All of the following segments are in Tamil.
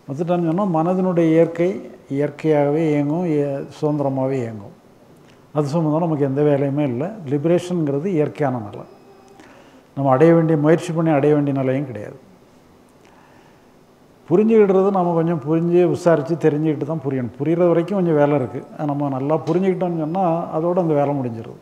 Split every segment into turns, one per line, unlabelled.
வந்துட்டான்னு சொன்னால் மனதினுடைய இயற்கையாகவே இயங்கும், சுதந்திரமாகவே இயங்கும். அது சம்மந்தம் நமக்கு எந்த வேலையுமே இல்லை. லிபரேஷனுங்கிறது இயற்கையான நிலை. நம்ம அடைய வேண்டிய முயற்சி பண்ணி அடைய வேண்டிய நிலையும் கிடையாது. புரிஞ்சுக்கிடுறது நம்ம கொஞ்சம் விசாரித்து தெரிஞ்சுக்கிட்டு தான் புரியணும். புரிகிற வரைக்கும் கொஞ்சம் வேலை இருக்குது. நம்ம நல்லா புரிஞ்சுக்கிட்டோம்னு சொன்னால் அதோடு அந்த வேலை முடிஞ்சிடுது.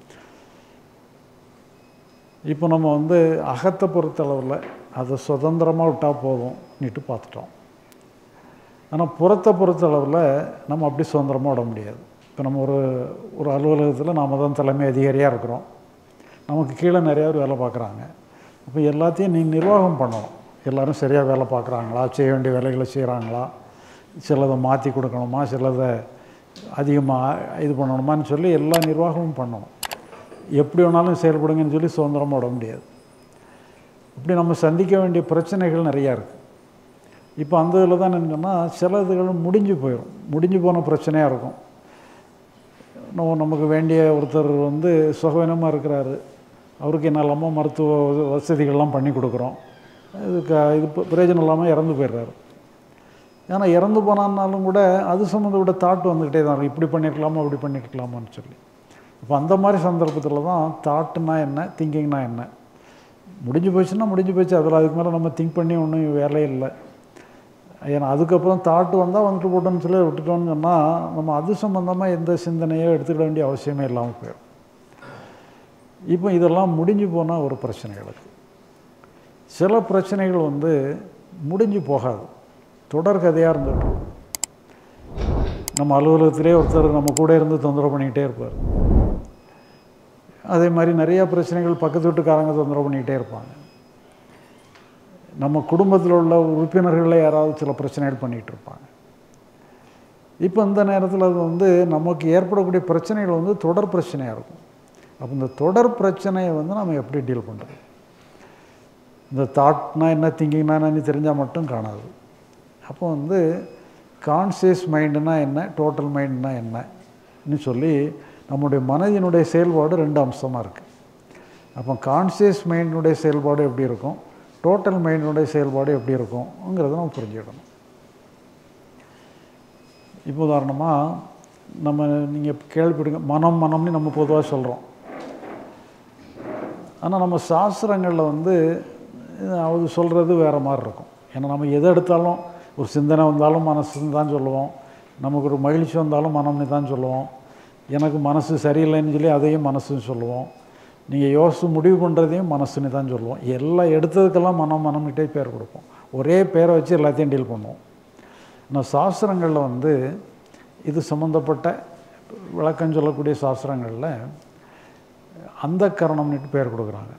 இப்போ நம்ம அகத்தை பொறுத்தளவில் அதை சுதந்திரமாக விட்டால் போதும்னுட்டு பார்த்துட்டோம். ஆனால் புறத்தை பொறுத்தளவில் நம்ம அப்படி சுதந்திரமாக விட முடியாது. இப்போ நம்ம ஒரு அலுவலகத்தில் நாம் தான் தலைமை அதிகாரியாக இருக்கிறோம். நமக்கு கீழே நிறையா பேர் வேலை பார்க்குறாங்க. அப்போ எல்லாத்தையும் நிர்வாகம் பண்ணணும். எல்லோரும் சரியாக வேலை பார்க்குறாங்களா, செய்ய வேண்டிய வேலைகளை செய்கிறாங்களா, சிலதை மாற்றி கொடுக்கணுமா, சிலதை அதிகமாக இது பண்ணணுமான்னு சொல்லி எல்லா நிர்வாகமும் பண்ணணும். எப்படி வேணாலும் செயல்படுங்கன்னு சொல்லி சுதந்திரமாக விட முடியாது. இப்படி நம்ம சந்திக்க வேண்டிய பிரச்சனைகள் நிறையா இருக்குது. இப்போ அந்த இதில் தான் என்னென்னா சில இதுகள் முடிஞ்சு போன பிரச்சனையாக இருக்கும். நமக்கு வேண்டிய ஒருத்தர் சுகவீனமாக இருக்கிறாரு, அவருக்கு என்ன இல்லாமல் மருத்துவ வசதிகள்லாம் பண்ணி கொடுக்குறோம். இது பிரயோஜனம் இல்லாமல் இறந்து போயிடுறாரு. ஏன்னா இறந்து போனான்னாலும் கூட அது சம்மந்தப்பட்ட தாட் வந்துக்கிட்டே தான் இருக்கும். இப்படி பண்ணியிருக்கலாமா, அப்படி பண்ணியிருக்கலாமான்னு சொல்லி. இப்போ அந்த மாதிரி சந்தர்ப்பத்தில் தான் தாட்டுனா என்ன, திங்கிங்னா என்ன. முடிஞ்சு போச்சுன்னா முடிஞ்சு போச்சு. அதில் அதுக்கு மேலே நம்ம திங்க் பண்ணி ஒன்றும் வேலையே இல்லை. ஏன்னா அதுக்கப்புறம் தாட்டு வந்தால் வந்துட்டு போட்டோன்னு சொல்லி விட்டுட்டோன்னு சொன்னால் நம்ம அது சம்மந்தமாக எந்த சிந்தனையோ எடுத்துக்கிட வேண்டிய அவசியமே இல்லாமல் போயிடும். இப்போ இதெல்லாம் முடிஞ்சு போனால் ஒரு பிரச்சனைகளுக்கு சில பிரச்சனைகள் முடிஞ்சு போகாது, தொடர்கதையாக இருந்துட்டு. நம்ம அலுவலகத்திலே ஒருத்தர் நம்ம கூட இருந்து தொந்தரவு பண்ணிக்கிட்டே இருப்பார். அதே மாதிரி நிறையா பிரச்சனைகள் பக்கத்து வீட்டுக்காரங்க தொந்தரவு பண்ணிக்கிட்டே இருப்பாங்க. நம்ம குடும்பத்தில் உள்ள உறுப்பினர்களை யாராவது சில பிரச்சனைகள் பண்ணிகிட்டு இருப்பாங்க. இப்போ இந்த நேரத்தில் அது நமக்கு ஏற்படக்கூடிய பிரச்சனைகள் தொடர் பிரச்சனையாக இருக்கும். அப்போ இந்த தொடர் பிரச்சனையை நம்ம எப்படி டீல் பண்ணுறது? இந்த தாட்னா என்ன, திங்கிங்னா என்னன்னு தெரிஞ்சால் மட்டும் காணாது. அப்போ கான்சியஸ் மைண்டுனா என்ன, டோட்டல் மைண்டுனா என்னன்னு சொல்லி நம்முடைய மனதினுடைய செயல்பாடு 2 அம்சமாக இருக்குது. அப்போ கான்சியஸ் மைண்டினுடைய செயல்பாடு எப்படி இருக்கும், டோட்டல் மைண்டினுடைய செயல்பாடு எப்படி இருக்கும்ங்கிறத நம்ம புரிஞ்சுக்கிடணும். இப்போ உதாரணமாக நீங்கள் கேள்விப்படுங்க, மனம்னு நம்ம பொதுவாக சொல்கிறோம். ஆனால் நம்ம சாஸ்திரங்களில் அது சொல்கிறது வேறு மாதிரி இருக்கும். ஏன்னா நம்ம எதை எடுத்தாலும் ஒரு சிந்தனை வந்தாலும் மனசுன்னு தான் சொல்லுவோம், நமக்கு ஒரு மகிழ்ச்சி வந்தாலும் மனம்னு தான் சொல்லுவோம், எனக்கு மனசு சரியில்லைன்னு சொல்லி அதையும் மனசுன்னு சொல்லுவோம், நீங்கள் யோசித்து முடிவு பண்ணுறதையும் மனசுன்னு தான் சொல்லுவோம். எல்லாம் எடுத்ததுக்கெல்லாம் மனம்கிட்டே பேர் கொடுப்போம். ஒரே பேரை வச்சு எல்லாத்தையும் டீல் பண்ணுவோம். ஆனால் சாஸ்திரங்களில் இது சம்மந்தப்பட்ட விளக்கம் சொல்லக்கூடிய சாஸ்திரங்களில் அந்த கரணம்னுட்டு பேர் கொடுக்குறாங்க.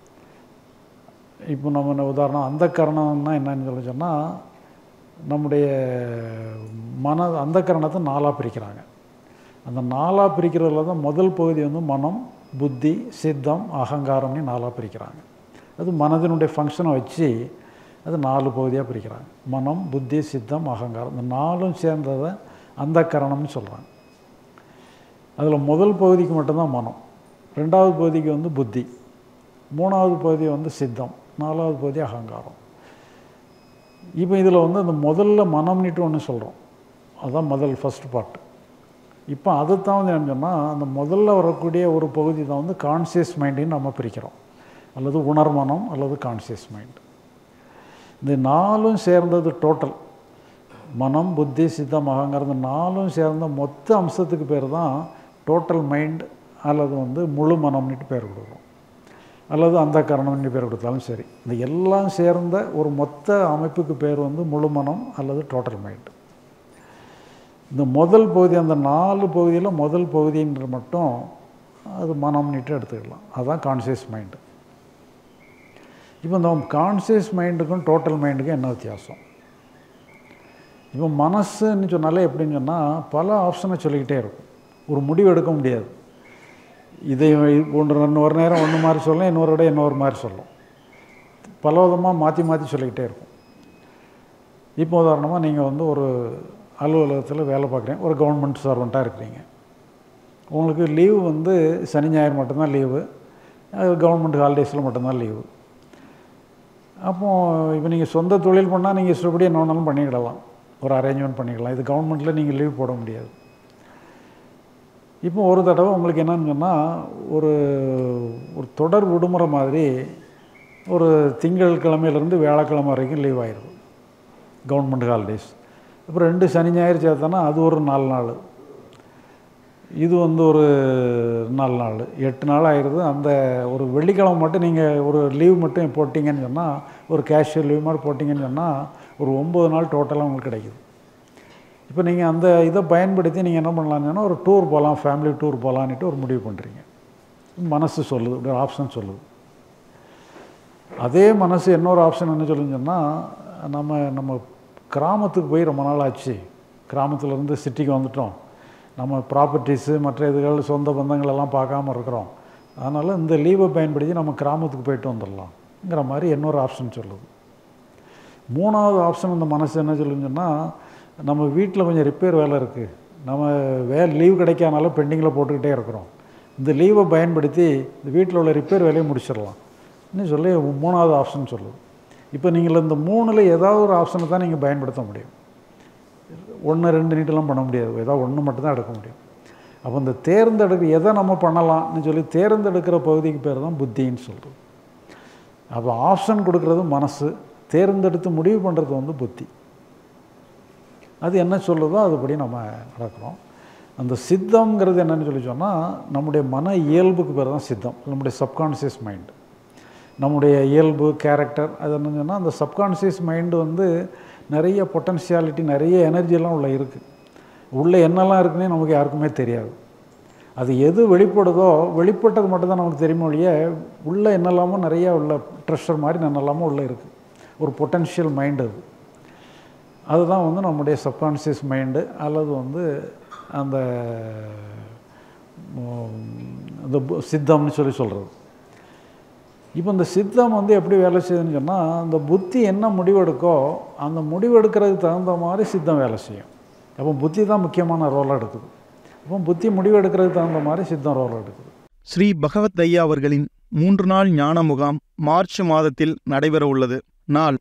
இப்போ நம்ம உதாரணம் அந்த கரணம்னா என்னன்னு சொன்னால் நம்முடைய அந்த கரணத்தை 4ஆக பிரிக்கிறாங்க. அந்த 4ஆக பிரிக்கிறதுல தான் முதல் பகுதி மனம், புத்தி, சித்தம், அகங்காரம்னு 4ஆக பிரிக்கிறாங்க. அது மனதினுடைய ஃபங்க்ஷனை வச்சு அது 4 பகுதியாக பிரிக்கிறாங்க. மனம், புத்தி, சித்தம், அகங்காரம், இந்த 4ம் சேர்ந்ததை அந்த கரணம்னு சொல்கிறாங்க. அதில் முதல் பகுதிக்கு மட்டும்தான் மனம், 2வது பகுதிக்கு புத்தி, 3வது பகுதி சித்தம், 4வது பகுதி அகங்காரம். இப்போ இதில் அந்த முதல்ல மனம்னுட்டு ஒன்று சொல்கிறோம், அதுதான் ஃபஸ்ட் பார்ட். இப்போ அதைத்தான் என்ன சொன்னால் அந்த முதல்ல வரக்கூடிய ஒரு பகுதி தான் கான்சியஸ் மைண்டுன்னு நம்ம பிரிக்கிறோம், அல்லது உணர்மனம் அல்லது கான்சியஸ் மைண்ட். இந்த 4ம் சேர்ந்தது டோட்டல், மனம், புத்தி, சித்தம், அகங்காரம், இந்த 4ம் சேர்ந்த மொத்த அம்சத்துக்கு பேர் தான் டோட்டல் மைண்ட் அல்லது முழு மனம்னுட்டு பேர் கொடுக்குறோம், அல்லது அந்த கரணம்னு பேர் கொடுத்தாலும் சரி. இந்த எல்லாம் சேர்ந்த ஒரு மொத்த அமைப்புக்கு பேர் முழு மனம் அல்லது டோட்டல் மைண்ட். இந்த முதல் பகுதி, அந்த 4 பகுதியில் முதல் பகுதின்ற மட்டும் அது மனம்னுட்டு எடுத்துக்கலாம், அதுதான் கான்சியஸ் மைண்டு. இப்போ இந்த கான்சியஸ் மைண்டுக்கும் டோட்டல் மைண்டுக்கும் என்ன வித்தியாசம்? இப்போ மனசுன்னு சொன்னாலே எப்படின்னு சொன்னால் பல ஆப்ஷனை சொல்லிக்கிட்டே இருக்கும், ஒரு முடிவு எடுக்க முடியாது. இதை ஒரு நேரம் ஒன்று மாதிரி சொல்லலாம், இன்னொரு மாதிரி சொல்லும், பல விதமாக மாற்றி சொல்லிக்கிட்டே இருக்கும். இப்போ உதாரணமாக நீங்கள் ஒரு அலுவலகத்தில் வேலை பார்க்குறீங்க, ஒரு கவர்மெண்ட் சர்வெண்ட்டாக இருக்கிறீங்க. உங்களுக்கு லீவு சனி ஞாயிறு மட்டும்தான் லீவு, கவர்மெண்ட் ஹாலிடேஸில் மட்டும்தான் லீவு. அப்போது இப்போ நீங்கள் சொந்த தொழில் பண்ணால் நீங்கள் இஷ்டப்படி என்ன வேணாலும் பண்ணிக்கிடலாம், ஒரு அரேஞ்ச்மெண்ட் பண்ணிக்கலாம். இது கவர்மெண்ட்டில் நீங்கள் லீவ் போட முடியாது. இப்போ ஒரு தடவை உங்களுக்கு என்னன்னு சொன்னால், ஒரு ஒரு தொடர் விடுமுறை மாதிரி ஒரு திங்கட்கிழமையிலேருந்து வியாழக்கிழமை வரைக்கும் லீவ் ஆயிடுது, கவர்மெண்ட் ஹாலிடேஸ். அப்புறம் 2 சனி ஞாயிறு சேர்த்தோன்னா அது ஒரு 4 நாள், இது ஒரு 4 நாள், 8 நாள் ஆயிடுது. அந்த ஒரு வெள்ளிக்கிழமை மட்டும் நீங்கள் ஒரு லீவ் மட்டும் போட்டிங்கன்னு சொன்னால், ஒரு கேஷுவல் லீவ் மாதிரி போட்டிங்கன்னு சொன்னால் ஒரு 9 நாள் டோட்டலாக உங்களுக்கு கிடைக்குது. இப்போ நீங்கள் அந்த இதை பயன்படுத்தி நீங்கள் என்ன பண்ணலான்னு சொன்னால், ஒரு டூர் போகலாம், ஃபேமிலி டூர் போகலான்ட்டு ஒரு முடிவு பண்ணுறீங்க. மனசு சொல்லுது, இப்படி ஒரு ஆப்ஷன் சொல்லுது. அதே மனசு இன்னொரு ஆப்ஷன் என்ன சொல்லுன்னு சொன்னால், நம்ம கிராமத்துக்கு போய் ரொம்ப நாள் ஆச்சு, கிராமத்துலேருந்து சிட்டிக்கு வந்துட்டோம், நம்ம ப்ராப்பர்ட்டிஸு மற்ற இதுகள் சொந்த பந்தங்களெல்லாம் பார்க்காம இருக்கிறோம், அதனால் இந்த லீவை பயன்படுத்தி நம்ம கிராமத்துக்கு போயிட்டு வந்துடலாம்ங்கிற மாதிரி இன்னொரு ஆப்ஷன் சொல்லுது. 3வது ஆப்ஷன் இந்த மனசு என்ன சொல்லுன்னு சொன்னால், நம்ம வீட்டில் கொஞ்சம் ரிப்பேர் வேலை இருக்குது, நம்ம லீவ் கிடைக்காதனால பெண்டிங்கில் போட்டுக்கிட்டே இருக்கிறோம், இந்த லீவை பயன்படுத்தி இந்த வீட்டில் உள்ள ரிப்பேர் வேலையை முடிச்சிடலாம்னு சொல்லி 3வது ஆப்ஷன் சொல்லுது. இப்போ நீங்கள் இந்த 3ல் ஏதாவது ஒரு ஆப்ஷனை தான் நீங்கள் பயன்படுத்த முடியும். 1 2 நீட்டெல்லாம் பண்ண முடியாது, ஏதாவது 1 மட்டும்தான் எடுக்க முடியும். அப்போ இந்த எதை நம்ம பண்ணலாம்னு சொல்லி தேர்ந்தெடுக்கிற பகுதிக்கு பேர் தான் புத்தின்னு சொல்கிறது. அப்போ ஆப்ஷன் கொடுக்குறது மனசு, தேர்ந்தெடுத்து முடிவு பண்ணுறது புத்தி. அது என்ன சொல்லுதோ அதுபடி நம்ம நடக்கிறோம். அந்த சித்தம்ங்கிறது என்னன்னு சொல்லி சொன்னால், நம்முடைய மன இயல்புக்கு பேர் தான் சித்தம். நம்முடைய சப்கான்ஷியஸ் மைண்டு, நம்முடைய இயல்பு, கேரக்டர், அது என்னன்னு சொன்னால், அந்த சப்கான்ஷியஸ் மைண்டு நிறைய பொட்டன்ஷியாலிட்டி, நிறைய எனர்ஜியெல்லாம் உள்ளே இருக்குது. உள்ளே என்னெல்லாம் இருக்குன்னே நமக்கு யாருக்குமே தெரியாது. அது எது வெளிப்படுதோ, வெளிப்பட்டது மட்டும்தான் நமக்கு தெரியுமோ ஒழிய, உள்ளே என்னெல்லாமோ நிறையா உள்ள ட்ரெஷர் மாதிரி என்னெல்லாமோ உள்ளே இருக்குது, ஒரு பொட்டன்ஷியல் மைண்டு. அதுதான் நம்முடைய சப்கான்ஷியஸ் மைண்டு, அல்லது அந்த சித்தம்னு சொல்கிறது. இப்போ இந்த சித்தம் எப்படி வேலை செய்யுதுன்னு சொன்னால், அந்த புத்தி என்ன முடிவெடுக்கோ அந்த முடிவெடுக்கிறதுக்கு தகுந்த மாதிரி சித்தம் வேலை செய்யும். அப்போ புத்தி தான் முக்கியமான ரோலாக எடுக்குது. அப்போ புத்தி முடிவெடுக்கிறதுக்கு தகுந்த மாதிரி சித்தம் ரோல் எடுக்குது.
ஸ்ரீ பகவத் ஐயா அவர்களின் 3 நாள் ஞான முகாம் மார்ச் மாதத்தில் நடைபெற உள்ளது. நாள்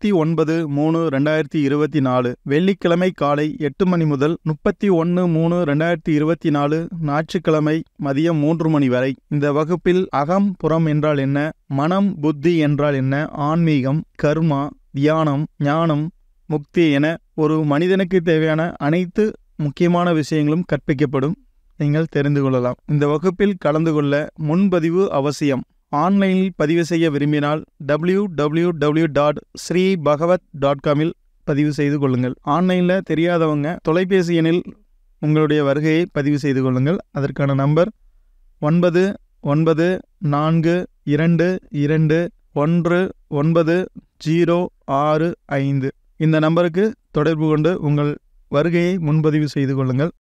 29/3/2024 வெள்ளிக்கிழமை காலை 8 மணி முதல் 31/3/2024 ஞாயிற்றுக்கிழமை மதியம் 3 மணி வரை. இந்த வகுப்பில் அகம் புறம் என்றால் என்ன, மனம் புத்தி என்றால் என்ன, ஆன்மீகம், கர்மா, தியானம், ஞானம், முக்தி என ஒரு மனிதனுக்கு தேவையான அனைத்து முக்கியமான விஷயங்களும் கற்பிக்கப்படும். நீங்கள் தெரிந்து கொள்ளலாம். இந்த வகுப்பில் கலந்து கொள்ள முன்பதிவு அவசியம். ஆன்லைனில் பதிவு செய்ய விரும்பினால் www.sreebhagavat.com பதிவு செய்து கொள்ளுங்கள். ஆன்லைனில் தெரியாதவங்க தொலைபேசி எண்ணில் உங்களுடைய வருகையை பதிவு செய்து கொள்ளுங்கள். அதற்கான நம்பர் 9942219065. இந்த நம்பருக்கு தொடர்பு கொண்டு உங்கள் வருகையை முன்பதிவு செய்து கொள்ளுங்கள்.